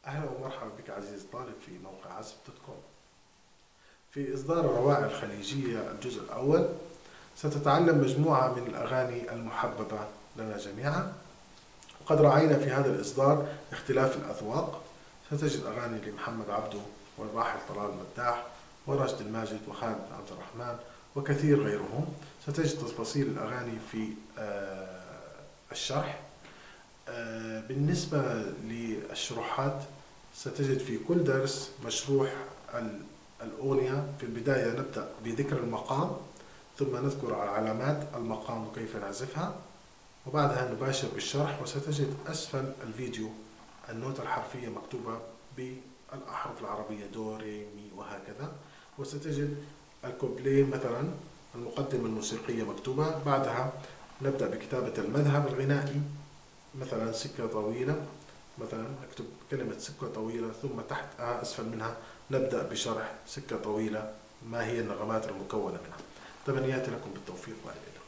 أهلا ومرحبا بك عزيزي الطالب في موقع عزف دوت كوم. في إصدار الروائع الخليجية الجزء الأول ستتعلم مجموعة من الأغاني المحببة لنا جميعا، وقد رأينا في هذا الإصدار اختلاف الأذواق. ستجد أغاني لمحمد عبده والراحل طلال مداح وراشد الماجد وخالد بن عبد الرحمن وكثير غيرهم. ستجد تفاصيل الأغاني في الشرح. بالنسبة للشروحات ستجد في كل درس مشروح الأغنية. في البداية نبدأ بذكر المقام، ثم نذكر علامات المقام وكيف نعزفها، وبعدها نباشر بالشرح. وستجد أسفل الفيديو النوتة الحرفية مكتوبة بالأحرف العربية دو ري مي وهكذا، وستجد الكوبليه مثلا المقدمة الموسيقية مكتوبة. بعدها نبدأ بكتابة المذهب الغنائي، مثلا سكة طويلة، مثلا نكتب كلمة سكة طويلة، ثم تحتها أسفل منها نبدأ بشرح سكة طويلة ما هي النغمات المكونة منها. تمنياتي لكم بالتوفيق وإلى اللقاء.